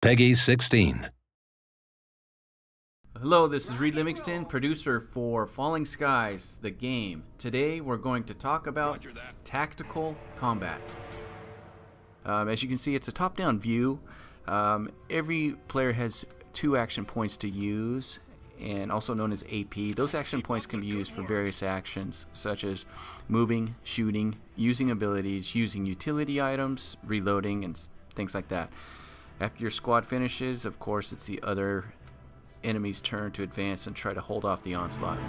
Peggy 16. Hello, this is Reed Livingston, producer for Falling Skies, the game. Today we're going to talk about tactical combat. As you can see, it's a top-down view. Every player has 2 action points to use, and also known as AP. Those action points can be used for various actions, such as moving, shooting, using abilities, using utility items, reloading, and things like that. After your squad finishes, of course, it's the other enemy's turn to advance and try to hold off the onslaught.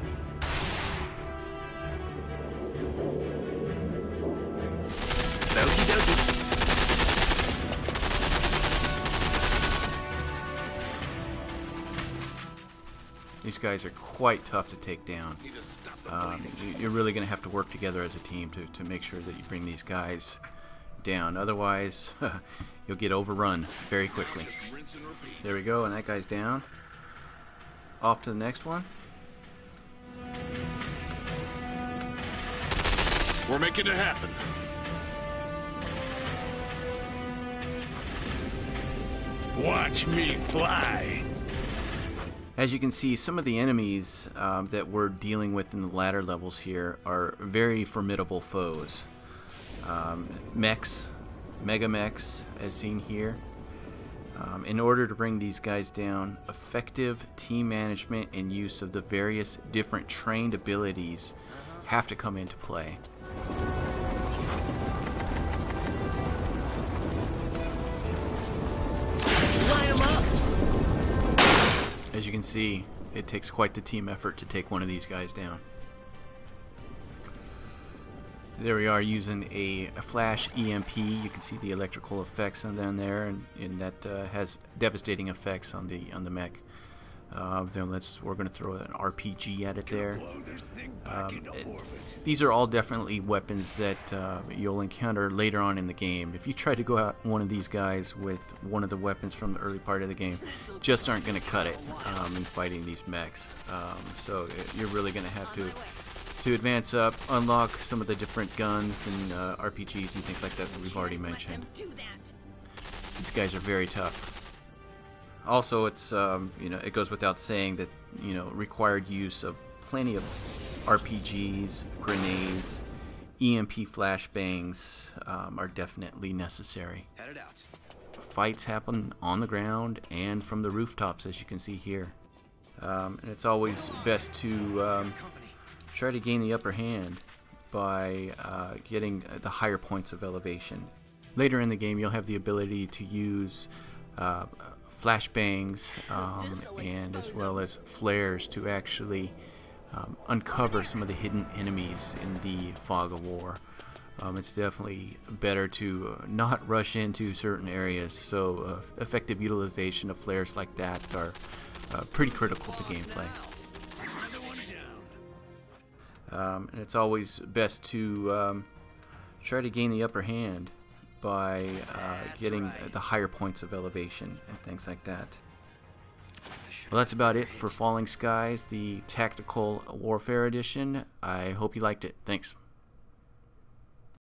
These guys are quite tough to take down. You're really going to have to work together as a team to make sure that you bring these guys down. Otherwise, you'll get overrun very quickly. There we go, and that guy's down. Off to the next one. We're making it happen. Watch me fly. As you can see, some of the enemies that we're dealing with in the latter levels here are very formidable foes. Mechs, mega mechs, as seen here. In order to bring these guys down, effective team management and use of the various different trained abilities have to come into play. Line 'em up. As you can see, it takes quite the team effort to take one of these guys down. There we are using a flash EMP. You can see the electrical effects on down there, and that has devastating effects on the mech. Then we're going to throw an RPG at it there. These are all definitely weapons that you'll encounter later on in the game. If you try to go out one of these guys with one of the weapons from the early part of the game, just aren't going to cut it in fighting these mechs. So you're really going to have to advance up, unlock some of the different guns and RPGs and things like that we've already mentioned. These guys are very tough. Also, it's it goes without saying that required use of plenty of RPGs, grenades, EMP flashbangs are definitely necessary. Fights happen on the ground and from the rooftops, as you can see here. And it's always best to try to gain the upper hand by getting the higher points of elevation. Later in the game, you'll have the ability to use flashbangs and as well as flares to actually uncover some of the hidden enemies in the fog of war. It's definitely better to not rush into certain areas, so effective utilization of flares like that are pretty critical to gameplay. And it's always best to try to gain the upper hand by getting the higher points of elevation and things like that. Well, that's about it for Falling Skies, the Tactical Warfare Edition. I hope you liked it. Thanks.